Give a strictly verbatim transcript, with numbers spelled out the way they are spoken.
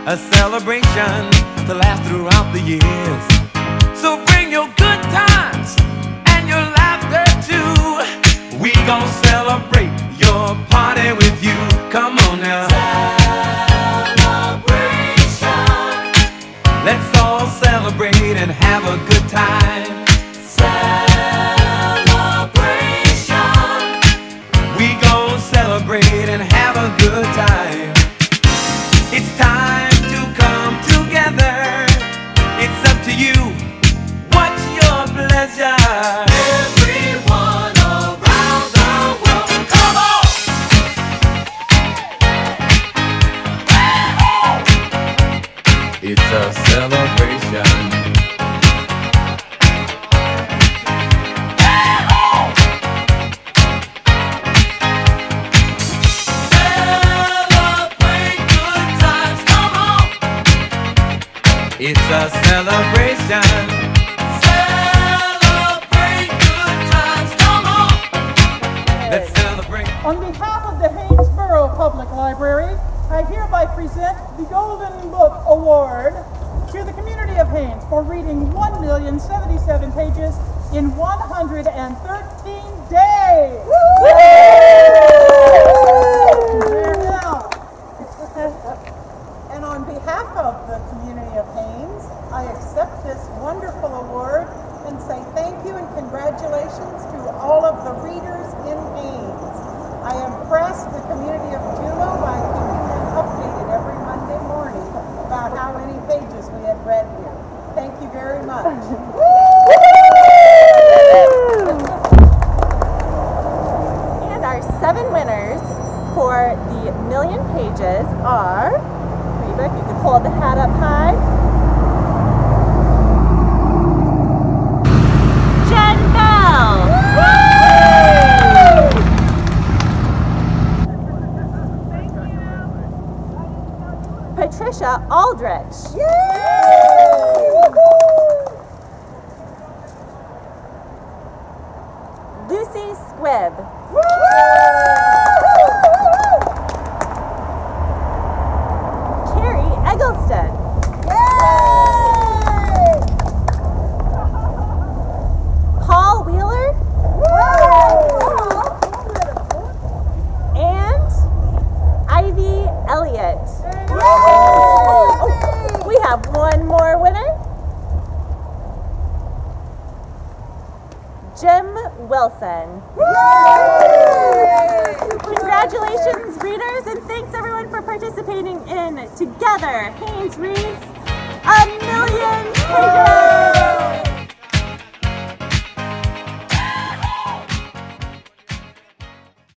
a celebration to last throughout the years. So bring your good times and your laughter too. We gon' celebrate your party with you. Come on now. Celebration. Let's all celebrate and have a good time. Celebration. We gon' celebrate and have a good time. It's time to come together. It's up to you. What's your pleasure? Everyone around the world, come on! It's a celebration. It's a celebration. Celebrate good times, come on. Let's celebrate. On behalf of the Haines Borough Public Library, I hereby present the Golden Book Award to the community of Haines for reading one million seventy-seven pages in one hundred thirteen days. And on behalf of the community of Haines, I accept this wonderful award and say thank you and congratulations to all of the readers in Haines. I impressed the community of Juneau by keeping them updated every Monday morning about how many pages we had read here. Thank you very much. And our seven winners for the million pages are, you can hold the hat up high. Jen Bell. Thank you. Patricia Aldrich. Lucy Squibb. Eggleston. Yay! Paul Wheeler. Yay! And Ivy Elliott. Oh, we have one more winner. Jim Wilson. Yay! Congratulations, readers, and thanks everyone for participating in Together Haines Reads a Million Pages!